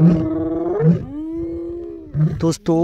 दोस्तों,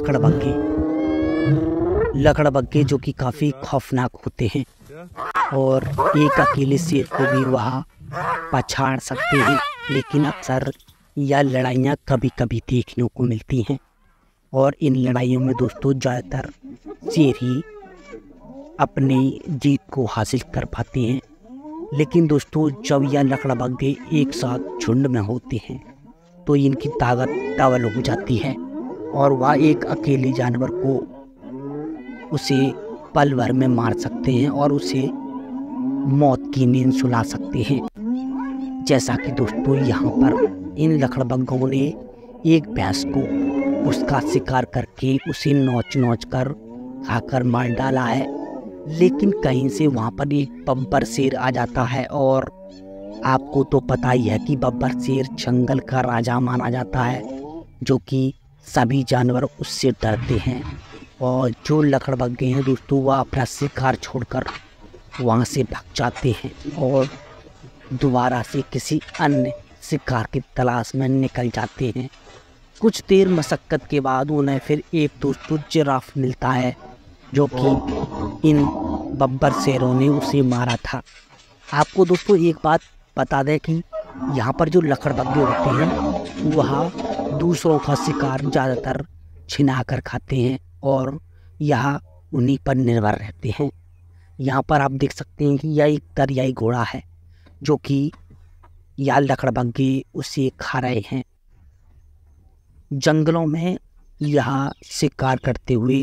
लकड़बग्घे जो कि काफ़ी खौफनाक होते हैं और एक अकेले शेर को भी वह पछाड़ सकते हैं, लेकिन अक्सर यह लड़ाइयाँ कभी कभी देखने को मिलती हैं और इन लड़ाइयों में दोस्तों ज़्यादातर शेर ही अपनी जीत को हासिल कर पाते हैं। लेकिन दोस्तों, जब यह लकड़बग्घे एक साथ झुंड में होते हैं तो इनकी ताकत डबल हो जाती है और वह एक अकेले जानवर को उसे पल भर में मार सकते हैं और उसे मौत की नींद सुला सकते हैं। जैसा कि दोस्तों यहाँ पर इन लकड़बग्घों ने एक भैंस को उसका शिकार करके उसे नोच कर खाकर मार डाला है, लेकिन कहीं से वहाँ पर एक बब्बर शेर आ जाता है और आपको तो पता ही है कि बब्बर शेर जंगल का राजा माना जाता है, जो कि सभी जानवर उससे डरते हैं। और जो लकड़बग्घे हैं दोस्तों, वह अपना शिकार छोड़कर वहाँ से भाग जाते हैं और दोबारा से किसी अन्य शिकार की तलाश में निकल जाते हैं। कुछ देर मशक्क़त के बाद उन्हें फिर एक दोस्तों जिराफ मिलता है, जो कि इन बब्बर शेरों ने उसे मारा था। आपको दोस्तों एक बात बता दें कि यहाँ पर जो लकड़बग्घे होते हैं वह दूसरों का शिकार ज़्यादातर छिना कर खाते हैं और यह उन्हीं पर निर्भर रहते हैं। यहाँ पर आप देख सकते हैं कि यह एक दरियाई घोड़ा है, जो कि यह लकड़बग्घे उसे खा रहे हैं। जंगलों में यह शिकार करते हुए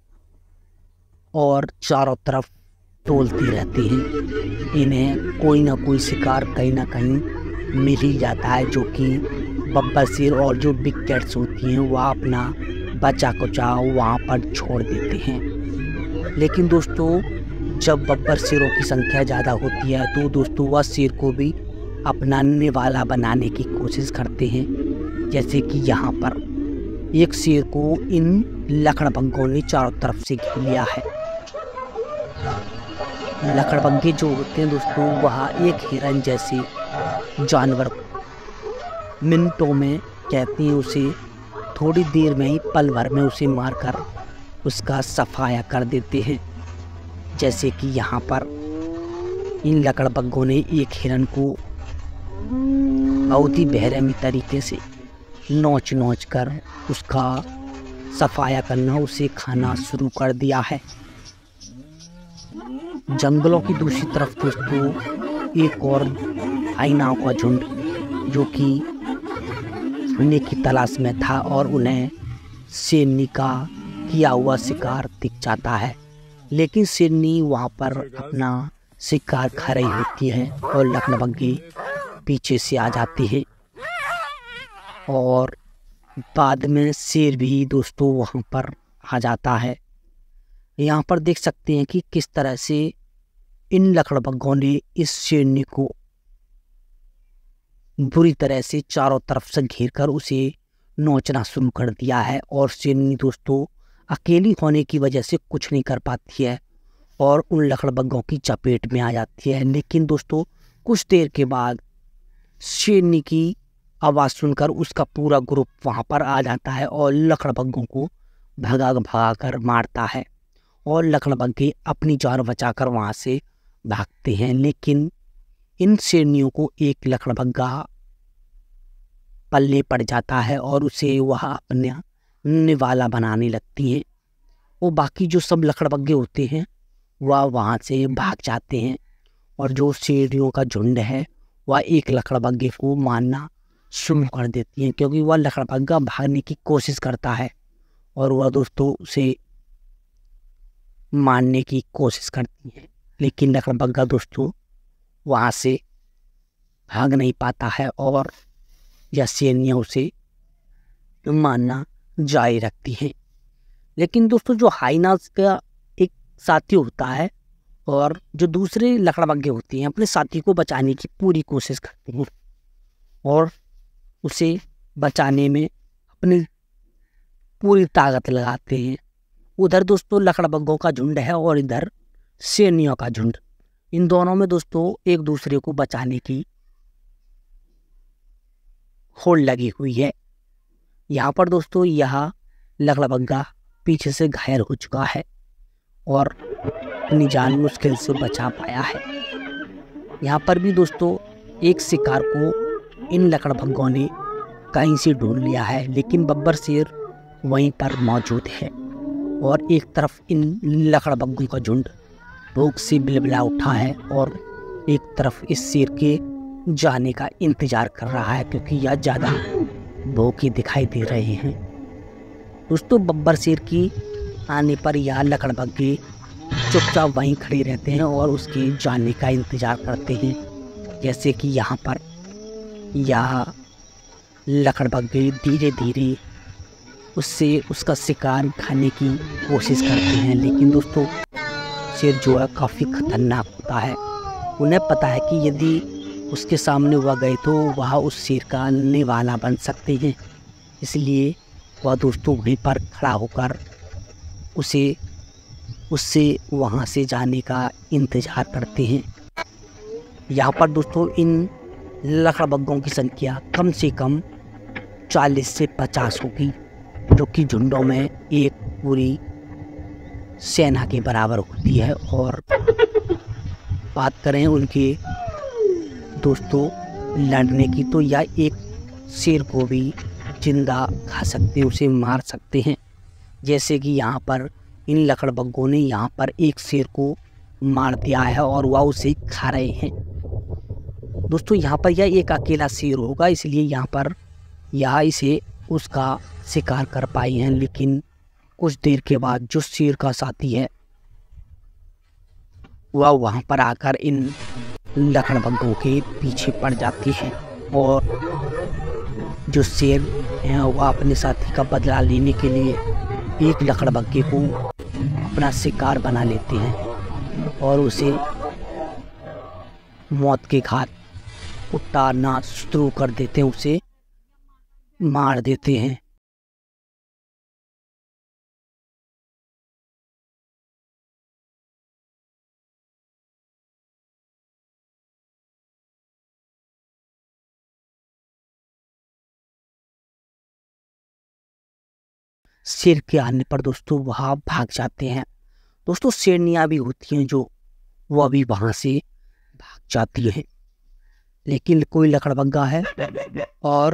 और चारों तरफ टोलते रहते हैं। इन्हें कोई ना कोई शिकार कहीं ना कहीं मिल ही जाता है, जो कि बब्बर शेर और जो बिग कैट्स होती हैं वह अपना बचा कुचा वहाँ पर छोड़ देते हैं। लेकिन दोस्तों, जब बब्बर शेरों की संख्या ज़्यादा होती है तो दोस्तों वह शेर को भी अपना निवाला बनाने की कोशिश करते हैं। जैसे कि यहाँ पर एक शेर को इन लकड़बग्घों ने चारों तरफ से घेर लिया है। लकड़बग्घे जो होते हैं दोस्तों, वह एक हिरन जैसे जानवर मिनटों में कहते हैं उसे थोड़ी देर में ही पल भर में उसे मारकर उसका सफाया कर देते हैं। जैसे कि यहाँ पर इन लकड़बग्घों ने एक हिरन को बहुत ही बेरहमी तरीके से नोच कर उसका सफाया करना, उसे खाना शुरू कर दिया है। जंगलों की दूसरी तरफ दोस्तों एक और हाइनाओं का झुंड, जो कि खाने की तलाश में था और उन्हें शेरनी का किया हुआ शिकार दिख जाता है। लेकिन शेरनी वहाँ पर अपना शिकार खा रही होती है और लकड़बग्घे पीछे से आ जाते हैं और बाद में शेर भी दोस्तों वहाँ पर आ जाता है। यहाँ पर देख सकते हैं कि किस तरह से इन लकड़बग्घों ने इस शेरनी को बुरी तरह से चारों तरफ से घेर कर उसे नोचना शुरू कर दिया है और शेरनी दोस्तों अकेली होने की वजह से कुछ नहीं कर पाती है और उन लकड़बग्घों की चपेट में आ जाती है। लेकिन दोस्तों कुछ देर के बाद शेरनी की आवाज़ सुनकर उसका पूरा ग्रुप वहाँ पर आ जाता है और लकड़बग्घों को भगा कर मारता है और लकड़बग्घे अपनी जान बचाकर वहाँ से भागते हैं। लेकिन इन शेरनियों को एक लकड़बग्घा पल्ले पड़ जाता है और उसे वह अपना निवाला बनाने लगती हैं। वो बाकी जो सब लकड़बग्घे होते हैं वह वहाँ से भाग जाते हैं और जो शेरनियों का झुंड है वह एक लकड़बग्घे को मारना शुरू कर देती हैं, क्योंकि वह लकड़बग्घा भागने की कोशिश करता है और वह दोस्तों उसे मारने की कोशिश करती है। लेकिन लकड़बग्घा दोस्तों वहाँ से भाग नहीं पाता है और यह शेरनियाँ उसे मारना जारी रखती हैं। लेकिन दोस्तों जो हाइनास का एक साथी होता है और जो दूसरे लकड़बग्घे होते हैं अपने साथी को बचाने की पूरी कोशिश करते हैं और उसे बचाने में अपनी पूरी ताकत लगाते हैं। उधर दोस्तों लकड़बग्घों का झुंड है और इधर शेरनियों का झुंड। इन दोनों में दोस्तों एक दूसरे को बचाने की होड़ लगी हुई है। यहाँ पर दोस्तों यह लकड़बग्गा पीछे से घायल हो चुका है और अपनी जान मुश्किल से बचा पाया है। यहाँ पर भी दोस्तों एक शिकार को इन लकड़बग्गों ने कहीं से ढूंढ लिया है, लेकिन बब्बर शेर वहीं पर मौजूद है और एक तरफ इन लकड़बग्गों का झुंड भूख से बिलबिला उठा है और एक तरफ इस शेर के जाने का इंतजार कर रहा है, क्योंकि यह ज़्यादा भूखे दिखाई दे रहे हैं। दोस्तों बब्बर शेर की आने पर यह लकड़बग्गे चुपचाप वहीं खड़े रहते हैं और उसके जाने का इंतजार करते हैं। जैसे कि यहाँ पर यह लकड़बग्गे धीरे धीरे उससे उसका शिकार खाने की कोशिश करते हैं, लेकिन दोस्तों शेर जो है काफ़ी खतरनाक होता है। उन्हें पता है कि यदि उसके सामने वह गए तो वह उस शेर का निवाला बन सकते हैं, इसलिए वह दोस्तों वहीं पर खड़ा होकर उससे वहाँ से जाने का इंतज़ार करते हैं। यहाँ पर दोस्तों इन लकड़बग्गों की संख्या कम से कम 40 से 50 होगी, जो कि झुंडों में एक पूरी सेना के बराबर होती है। और बात करें उनके दोस्तों लड़ने की, तो यह एक शेर को भी जिंदा खा सकते हैं, उसे मार सकते हैं। जैसे कि यहाँ पर इन लकड़बग्गों ने यहाँ पर एक शेर को मार दिया है और वह उसे खा रहे हैं। दोस्तों यहाँ पर यह एक अकेला शेर होगा, इसलिए यहाँ पर यह इसे उसका शिकार कर पाई हैं, लेकिन कुछ देर के बाद जो शेर का साथी है वह वहाँ पर आकर इन लकड़बग्गों के पीछे पड़ जाती है और जो शेर हैं वह अपने साथी का बदला लेने के लिए एक लकड़बग्गे को अपना शिकार बना लेते हैं और उसे मौत के घाट उतारना शुरू कर देते हैं, उसे मार देते हैं। शेर के आने पर दोस्तों वहाँ भाग जाते हैं। दोस्तों शेरनियाँ भी होती हैं जो वह भी वहाँ से भाग जाती हैं, लेकिन कोई लकड़बग्गा है और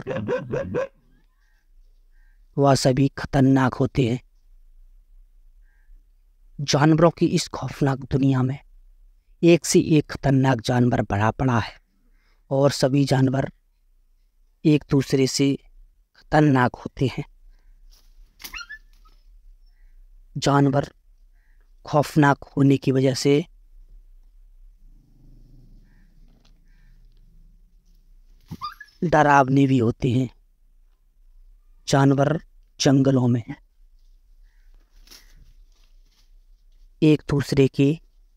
वह सभी खतरनाक होते हैं। जानवरों की इस खौफनाक दुनिया में एक से एक खतरनाक जानवर बढ़ा पड़ा है और सभी जानवर एक दूसरे से खतरनाक होते हैं। जानवर खौफनाक होने की वजह से डरावने भी होते हैं। जानवर जंगलों में एक दूसरे के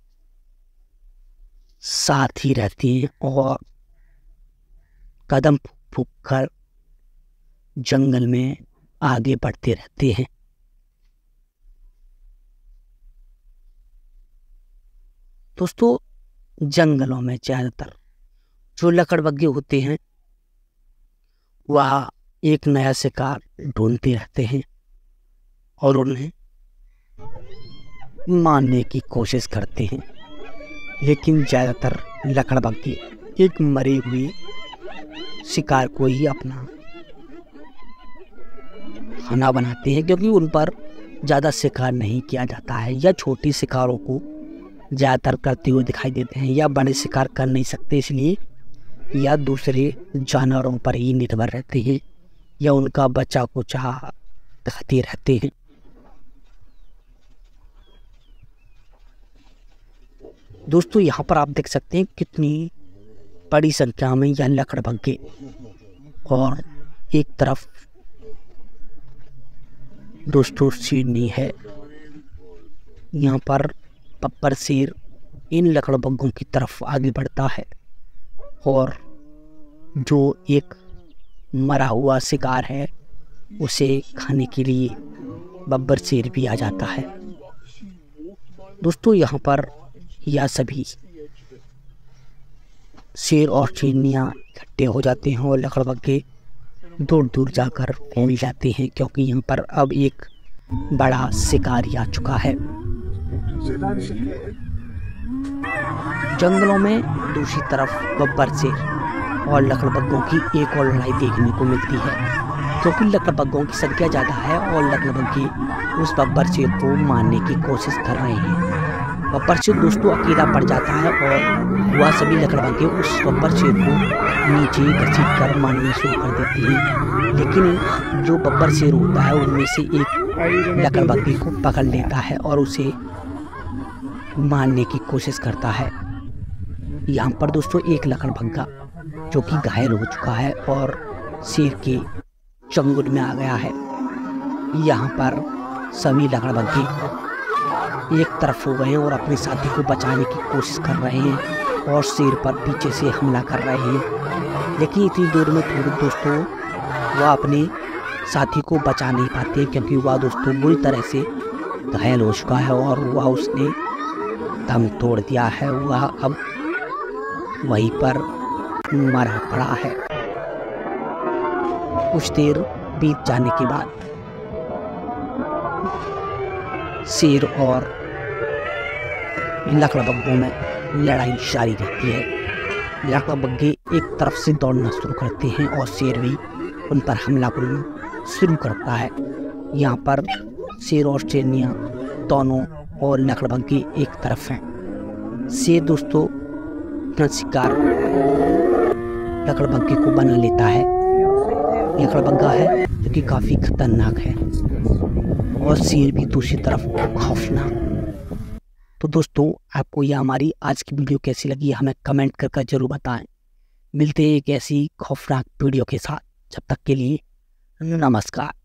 साथ ही रहते हैं और कदम फूंक कर जंगल में आगे बढ़ते रहते हैं। दोस्तों जंगलों में ज़्यादातर जो लकड़बग्गे होते हैं वह एक नया शिकार ढूंढते रहते हैं और उन्हें मारने की कोशिश करते हैं, लेकिन ज़्यादातर लकड़बग्गे एक मरी हुई शिकार को ही अपना खाना बनाते हैं, क्योंकि उन पर ज़्यादा शिकार नहीं किया जाता है या छोटी शिकारों को ज़्यादातर करते हुए दिखाई देते हैं या बड़े शिकार कर नहीं सकते, इसलिए या दूसरे जानवरों पर ही निर्भर रहते हैं या उनका बच्चा कुचा खाते रहते हैं। दोस्तों यहाँ पर आप देख सकते हैं कितनी बड़ी संख्या में यह लकड़बग्गे, और एक तरफ दोस्तों शेरनी है। यहाँ पर बब्बर शेर इन लकड़बग्गों की तरफ आगे बढ़ता है और जो एक मरा हुआ शिकार है उसे खाने के लिए बब्बर शेर भी आ जाता है। दोस्तों यहाँ पर यह सभी शेर और शेरनियाँ इकट्ठे हो जाते हैं और लकड़बग्गे दूर दूर जाकर फैल जाते हैं, क्योंकि यहाँ पर अब एक बड़ा शिकारी आ चुका है। जंगलों में दूसरी तरफ बब्बर शेर और लकड़बग्घों की एक और लड़ाई देखने को मिलती है, क्योंकि लकड़बग्घों की संख्या ज़्यादा है और लकड़बग्घे उस बब्बर शेर को मारने की कोशिश कर रहे हैं। बब्बर शेर दोस्तों अकेला पड़ जाता है और वह सभी लकड़बग्घे उस बब्बर शेर को नीचे घसीट कर मारना शुरू कर देती हैं। लेकिन जो बब्बर शेर होता है उनमें से एक लकड़बग्घे को पकड़ लेता है और उसे मारने की कोशिश करता है। यहाँ पर दोस्तों एक लकड़बग्घा जो कि घायल हो चुका है और शेर के चंगुल में आ गया है। यहाँ पर सभी लकड़बग्घे एक तरफ हो गए हैं और अपने साथी को बचाने की कोशिश कर रहे हैं और शेर पर पीछे से हमला कर रहे हैं। लेकिन इतनी देर में थोड़ी दोस्तों वह अपने साथी को बचा नहीं पाते, क्योंकि वह दोस्तों बुरी तरह से घायल हो चुका है और वह उसने दम तोड़ दिया है। वह अब वहीं पर मरा पड़ा है। कुछ देर बीत जाने के बाद शेर और लकड़बग्घों में लड़ाई जारी रहती है। लकड़बग्घे एक तरफ से दौड़ना शुरू करते हैं और शेर भी उन पर हमला करना शुरू करता है। यहाँ पर शेर और शेरनियाँ दोनों और लकड़बग्घे एक तरफ हैं। शेर दोस्तों अपना शिकार लकड़बग्घे को बना लेता है। लकड़बग्घा है जो कि काफ़ी खतरनाक है और शेर भी दूसरी तरफ खौफनाक। तो दोस्तों आपको यह हमारी आज की वीडियो कैसी लगी हमें कमेंट कर जरूर बताएं। मिलते हैं एक ऐसी खौफनाक वीडियो के साथ, जब तक के लिए नमस्कार।